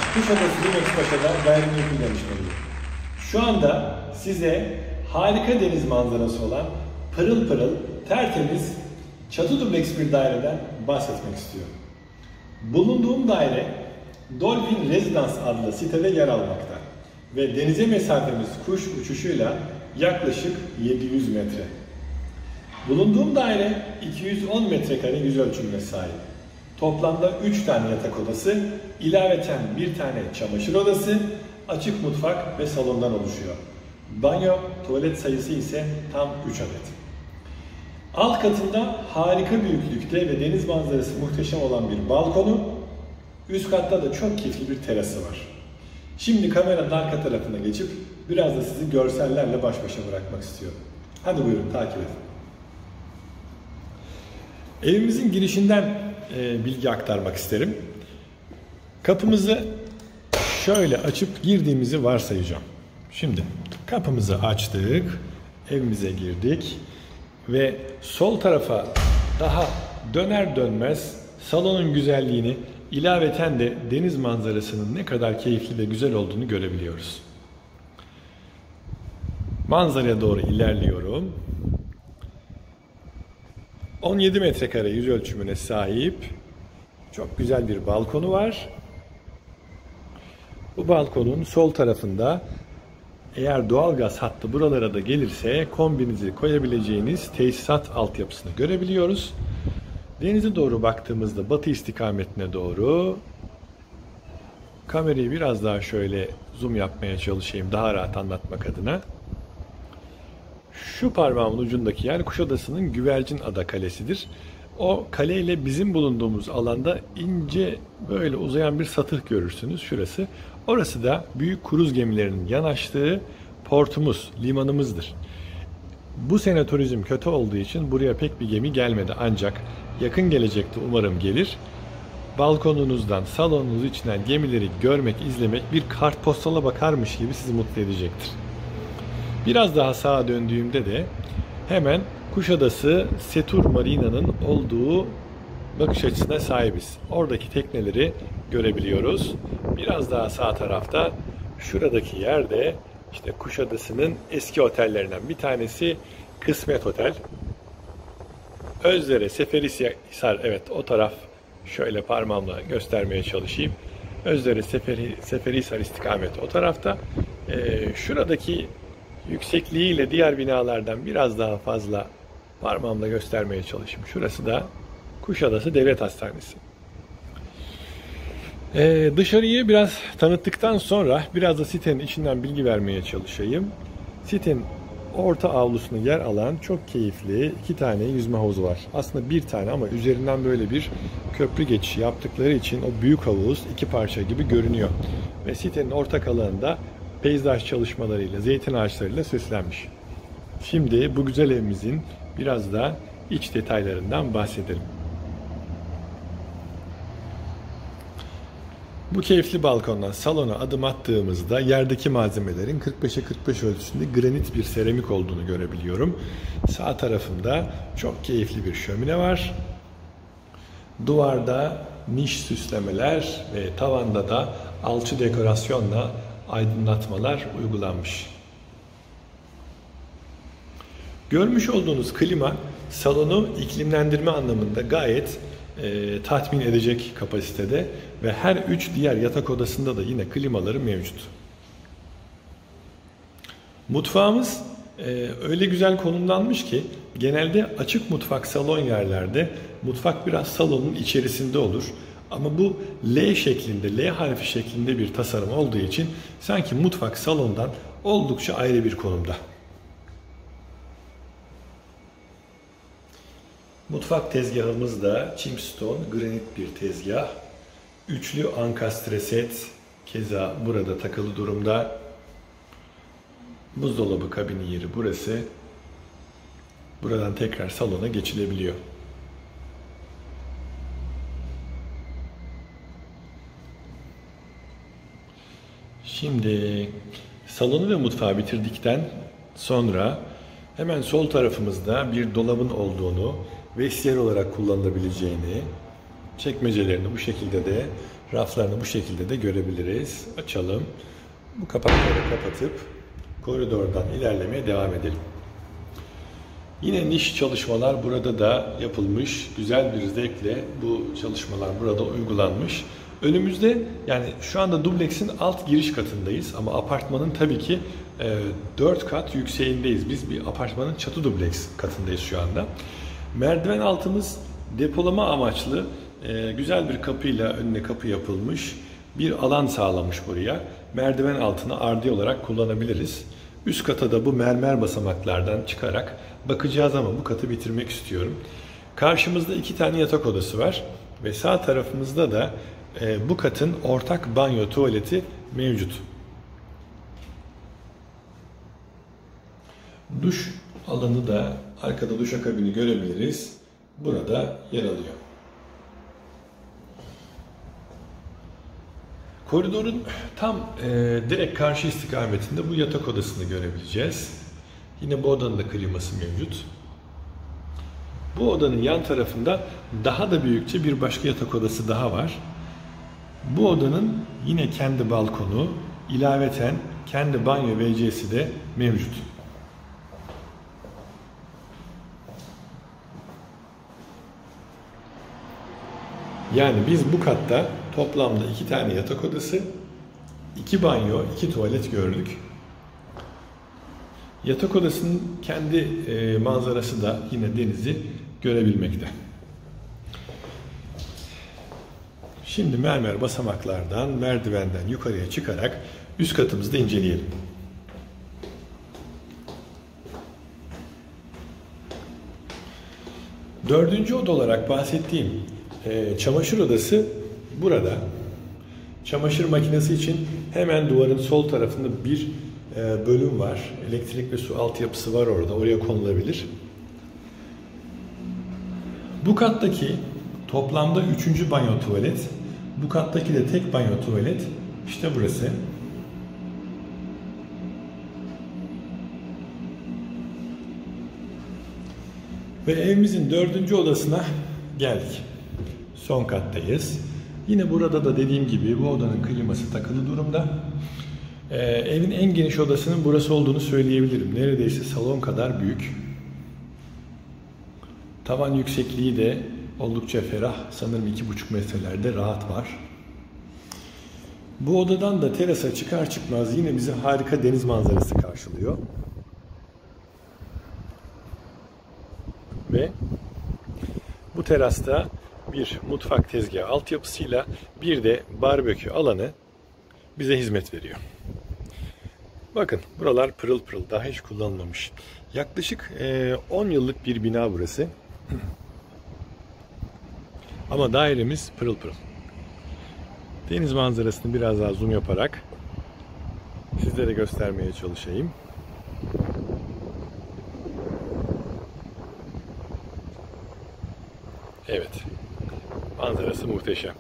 Kuşadası Limex gayrimenkul danışmanıyım. Şu anda size harika deniz manzarası olan pırıl pırıl, tertemiz, çatı dubleks bir daireden bahsetmek istiyorum. Bulunduğum daire Dolphin Residence adlı sitede yer almakta ve denize mesafemiz kuş uçuşuyla yaklaşık 700 metre. Bulunduğum daire 210 metrekare yüz ölçümüne sahip. Toplamda 3 tane yatak odası, ilaveten bir tane çamaşır odası, açık mutfak ve salondan oluşuyor. Banyo, tuvalet sayısı ise tam 3 adet. Alt katında harika büyüklükte ve deniz manzarası muhteşem olan bir balkonu, üst katta da çok keyifli bir terası var. Şimdi kameranın arka tarafına geçip biraz da sizi görsellerle baş başa bırakmak istiyorum. Hadi buyurun takip edin. Evimizin girişinden bilgi aktarmak isterim. Kapımızı şöyle açıp girdiğimizi varsayacağım. Şimdi kapımızı açtık, evimize girdik ve sol tarafa daha döner dönmez salonun güzelliğini, ilaveten de deniz manzarasının ne kadar keyifli ve güzel olduğunu görebiliyoruz. Manzaraya doğru ilerliyorum. 17 metrekare yüz ölçümüne sahip çok güzel bir balkonu var. Bu balkonun sol tarafında eğer doğalgaz hattı buralara da gelirse kombinizi koyabileceğiniz tesisat altyapısını görebiliyoruz. Denize doğru baktığımızda batı istikametine doğru kamerayı biraz daha şöyle zoom yapmaya çalışayım daha rahat anlatmak adına. Şu parmağımın ucundaki yer Kuşadası'nın Güvercinada Kalesi'dir. O kale ile bizim bulunduğumuz alanda ince böyle uzayan bir satır görürsünüz şurası. Orası da büyük kruz gemilerinin yanaştığı portumuz, limanımızdır. Bu sene turizm kötü olduğu için buraya pek bir gemi gelmedi ancak yakın gelecekte umarım gelir. Balkonunuzdan, salonunuz içinden gemileri görmek, izlemek bir kartpostala bakarmış gibi sizi mutlu edecektir. Biraz daha sağa döndüğümde de hemen Kuşadası Setur Marina'nın olduğu bakış açısına sahibiz. Oradaki tekneleri görebiliyoruz. Biraz daha sağ tarafta şuradaki yerde işte Kuşadası'nın eski otellerinden bir tanesi Kısmet Otel. Özdere, Seferihisar, evet o taraf, şöyle parmağımla göstermeye çalışayım. Özdere, Seferihisar istikameti o tarafta. Şuradaki yüksekliğiyle diğer binalardan biraz daha fazla parmağımla göstermeye çalışayım. Şurası da Kuşadası Devlet Hastanesi. Dışarıyı biraz tanıttıktan sonra biraz da sitenin içinden bilgi vermeye çalışayım. Sitenin orta avlusuna yer alan çok keyifli 2 tane yüzme havuzu var. Aslında bir tane ama üzerinden böyle bir köprü geçişi yaptıkları için o büyük havuz 2 parça gibi görünüyor. Ve sitenin ortak alanında peyzaj çalışmalarıyla, zeytin ağaçlarıyla süslenmiş. Şimdi bu güzel evimizin biraz da iç detaylarından bahsedelim. Bu keyifli balkondan salona adım attığımızda yerdeki malzemelerin 45'e 45 ölçüsünde granit bir seramik olduğunu görebiliyorum. Sağ tarafımda çok keyifli bir şömine var. Duvarda niş süslemeler ve tavanda da alçı dekorasyonla aydınlatmalar uygulanmış. Görmüş olduğunuz klima salonu iklimlendirme anlamında gayet tatmin edecek kapasitede ve her 3 diğer yatak odasında da yine klimaları mevcut. Mutfağımız öyle güzel konumlanmış ki genelde açık mutfak salon yerlerde mutfak biraz salonun içerisinde olur. Ama bu L şeklinde, L harfi şeklinde bir tasarım olduğu için sanki mutfak salondan oldukça ayrı bir konumda. Mutfak tezgahımız da Chimstone granit bir tezgah. Üçlü ankastre set keza burada takılı durumda. Buzdolabı kabini yeri burası. Buradan tekrar salona geçilebiliyor. Şimdi salonu ve mutfağı bitirdikten sonra hemen sol tarafımızda bir dolabın olduğunu, vestiyer olarak kullanılabileceğini, çekmecelerinde bu şekilde de raflarını bu şekilde de görebiliriz. Açalım. Bu kapakları kapatıp koridordan ilerlemeye devam edelim. Yine niş çalışmalar burada da yapılmış. Güzel bir zevkle bu çalışmalar burada uygulanmış. Önümüzde, yani şu anda dubleksin alt giriş katındayız ama apartmanın tabii ki 4 kat yükseğindeyiz. Biz bir apartmanın çatı dubleks katındayız şu anda. Merdiven altımız depolama amaçlı güzel bir kapıyla önüne kapı yapılmış. Bir alan sağlamış buraya. Merdiven altını ardi olarak kullanabiliriz. Üst kata da bu mermer basamaklardan çıkarak bakacağız ama bu katı bitirmek istiyorum. Karşımızda 2 tane yatak odası var ve sağ tarafımızda da bu katın ortak banyo tuvaleti mevcut. Duş alanı da arkada duşakabini görebiliriz. Burada yer alıyor. Koridorun tam direkt karşı istikametinde bu yatak odasını görebileceğiz. Yine bu odanın da kliması mevcut. Bu odanın yan tarafında daha da büyükçe bir başka yatak odası daha var. Bu odanın yine kendi balkonu, ilaveten kendi banyo WC'si de mevcut. Yani biz bu katta toplamda 2 tane yatak odası, 2 banyo, 2 tuvalet gördük. Yatak odasının kendi manzarası da yine denizi görebilmekte. Şimdi mermer basamaklardan, merdivenden yukarıya çıkarak üst katımızı da inceleyelim. Dördüncü oda olarak bahsettiğim çamaşır odası burada. Çamaşır makinesi için hemen duvarın sol tarafında bir bölüm var. Elektrik ve su altyapısı var orada. Oraya konulabilir. Bu kattaki toplamda 3. banyo tuvalet. Bu kattaki de tek banyo tuvalet. İşte burası. Ve evimizin 4. odasına geldik. Son kattayız. Yine burada da dediğim gibi bu odanın kliması takılı durumda. Evin en geniş odasının burası olduğunu söyleyebilirim. Neredeyse salon kadar büyük. Tavan yüksekliği de oldukça ferah. Sanırım 2,5 metrelerde rahat var. Bu odadan da terasa çıkar çıkmaz yine bizi harika deniz manzarası karşılıyor. Ve bu terasta bir mutfak tezgahı altyapısıyla bir de barbekü alanı bize hizmet veriyor. Bakın buralar pırıl pırıl, daha hiç kullanılmamış. Yaklaşık 10 yıllık bir bina burası. Ama dairemiz pırıl pırıl. Deniz manzarasını biraz daha zoom yaparak sizlere göstermeye çalışayım. Evet. Manzarası muhteşem.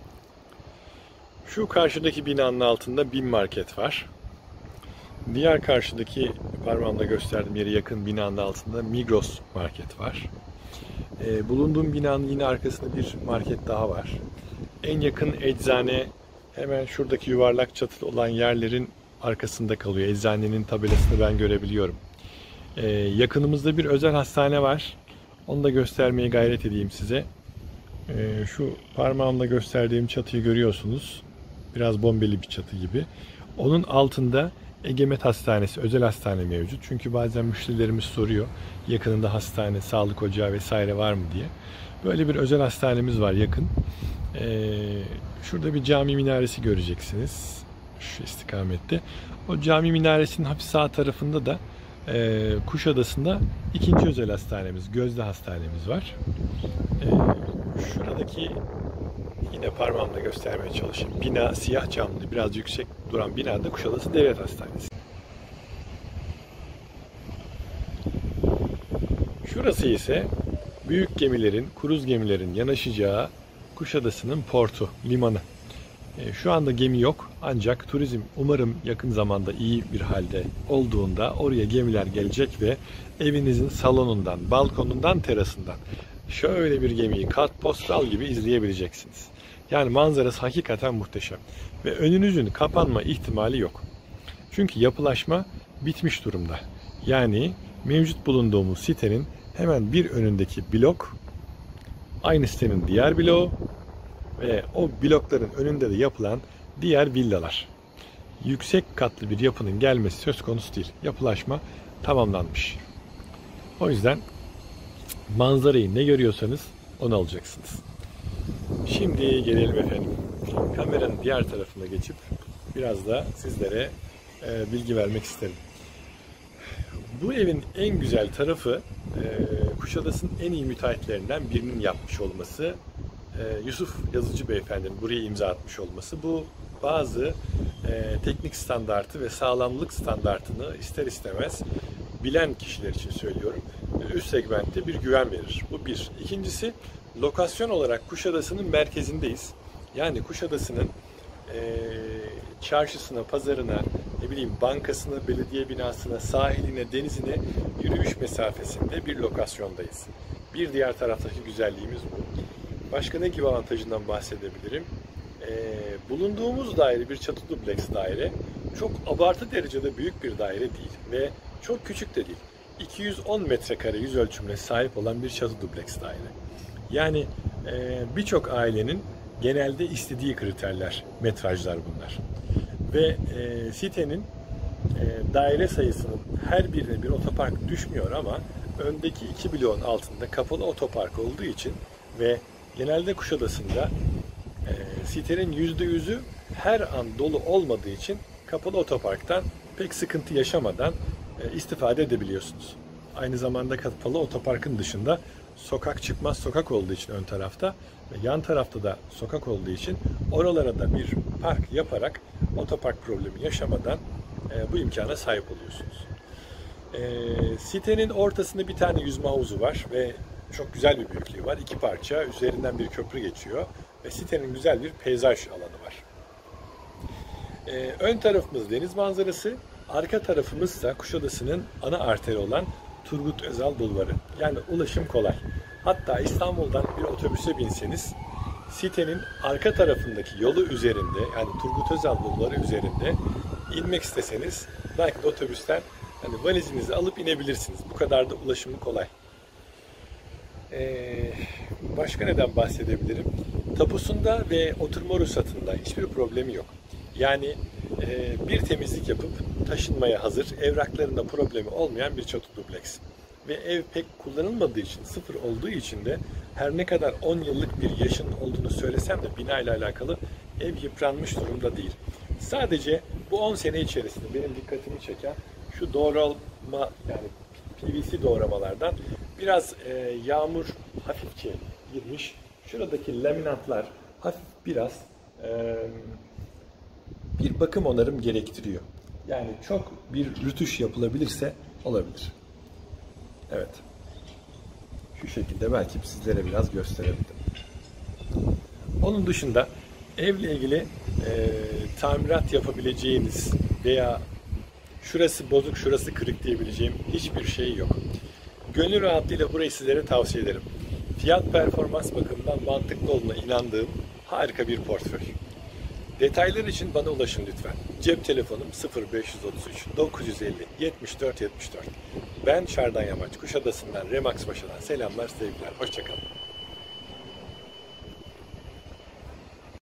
Şu karşıdaki binanın altında BİM Market var. Diğer karşıdaki parmağımda gösterdiğim yere yakın binanın altında Migros Market var. Bulunduğum binanın yine arkasında bir market daha var. En yakın eczane hemen şuradaki yuvarlak çatılı olan yerlerin arkasında kalıyor. Eczanenin tabelasını ben görebiliyorum. Yakınımızda bir özel hastane var. Onu da göstermeye gayret edeyim size. Şu parmağımla gösterdiğim çatıyı görüyorsunuz. Biraz bombeli bir çatı gibi. Onun altında Egemet Hastanesi, özel hastane mevcut. Çünkü bazen müşterilerimiz soruyor yakınında hastane, sağlık ocağı vesaire var mı diye. Böyle bir özel hastanemiz var yakın. Şurada bir cami minaresi göreceksiniz. Şu istikamette. O cami minaresinin hafif sağ tarafında da Kuşadası'nda 2. özel hastanemiz, Gözde Hastanemiz var. Şuradaki yine parmağımla göstermeye çalışayım. Bina siyah camlı, biraz yüksek duran binada Kuşadası Devlet Hastanesi. Şurası ise büyük gemilerin, kruz gemilerin yanaşacağı Kuşadası'nın portu, limanı. Şu anda gemi yok ancak turizm umarım yakın zamanda iyi bir halde olduğunda oraya gemiler gelecek ve evinizin salonundan, balkonundan, terasından şöyle bir gemiyi kartpostal gibi izleyebileceksiniz. Yani manzarası hakikaten muhteşem. Ve önünüzün kapanma ihtimali yok. Çünkü yapılaşma bitmiş durumda. Yani mevcut bulunduğumuz sitenin hemen bir önündeki blok, aynı sitenin diğer bloğu ve o blokların önünde de yapılan diğer villalar. Yüksek katlı bir yapının gelmesi söz konusu değil. Yapılaşma tamamlanmış. O yüzden manzarayı ne görüyorsanız onu alacaksınız. Şimdi gelelim efendim. Kameranın diğer tarafına geçip biraz da sizlere bilgi vermek isterim. Bu evin en güzel tarafı Kuşadası'nın en iyi müteahhitlerinden birinin yapmış olması. Yusuf Yazıcı Beyefendinin buraya imza atmış olması. Bu bazı teknik standartı ve sağlamlık standartını ister istemez bilen kişiler için söylüyorum. Üst segmentte bir güven verir. Bu bir. İkincisi, lokasyon olarak Kuşadası'nın merkezindeyiz. Yani Kuşadası'nın çarşısına, pazarına, ne bileyim bankasına, belediye binasına, sahiline, denizine yürüyüş mesafesinde bir lokasyondayız. Bir diğer taraftaki güzelliğimiz bu. Başka ne gibi avantajından bahsedebilirim? Bulunduğumuz daire bir çatı dubleks daire. Çok abartı derecede büyük bir daire değil ve çok küçük de değil. 210 metrekare yüz ölçümüne sahip olan bir çatı dubleks daire. Yani birçok ailenin genelde istediği kriterler, metrajlar bunlar. Ve sitenin daire sayısının her birine bir otopark düşmüyor ama öndeki 2 bloğun altında kapalı otopark olduğu için ve genelde Kuşadası'nda sitenin %100'ü her an dolu olmadığı için kapalı otoparktan pek sıkıntı yaşamadan istifade edebiliyorsunuz. Aynı zamanda kapalı otoparkın dışında sokak çıkmaz sokak olduğu için ön tarafta ve yan tarafta da sokak olduğu için oralara da bir park yaparak otopark problemi yaşamadan bu imkana sahip oluyorsunuz. Sitenin ortasında bir tane yüzme havuzu var ve çok güzel bir büyüklüğü var. 2 parça, üzerinden bir köprü geçiyor ve sitenin güzel bir peyzaj alanı var. Ön tarafımız deniz manzarası, arka tarafımızsa Kuşadası'nın ana arteri olan Turgut Özal Bulvarı. Yani ulaşım kolay. Hatta İstanbul'dan bir otobüse binseniz sitenin arka tarafındaki yolu üzerinde, yani Turgut Özal Bulvarı üzerinde inmek isteseniz belki de otobüsten hani valizinizi alıp inebilirsiniz. Bu kadar da ulaşımı kolay. Başka neden bahsedebilirim? Tapusunda ve oturma ruhsatında hiçbir problemi yok. Yani bir temizlik yapıp taşınmaya hazır, evraklarında problemi olmayan bir çatı dubleks. Ve ev pek kullanılmadığı için, sıfır olduğu için de her ne kadar 10 yıllık bir yaşın olduğunu söylesem de bina ile alakalı ev yıpranmış durumda değil. Sadece bu 10 sene içerisinde benim dikkatimi çeken şu doğrama, yani PVC doğramalardan biraz yağmur hafifçe girmiş. Şuradaki laminatlar hafif biraz bir bakım onarım gerektiriyor. Yani çok bir rütuş yapılabilirse olabilir. Evet. Şu şekilde belki sizlere biraz gösterebilirim. Onun dışında evle ilgili tamirat yapabileceğiniz veya şurası bozuk, şurası kırık diyebileceğim hiçbir şey yok. Gönül rahatlığıyla burayı sizlere tavsiye ederim. Fiyat performans bakımından mantıklı olduğuna inandığım harika bir portföy. Detaylar için bana ulaşın lütfen. Cep telefonum 0533 950 74 74. Ben Şardan Yamaç, Kuşadası'ndan, Remax Paşa'dan selamlar, sevgiler. Hoşça kalın.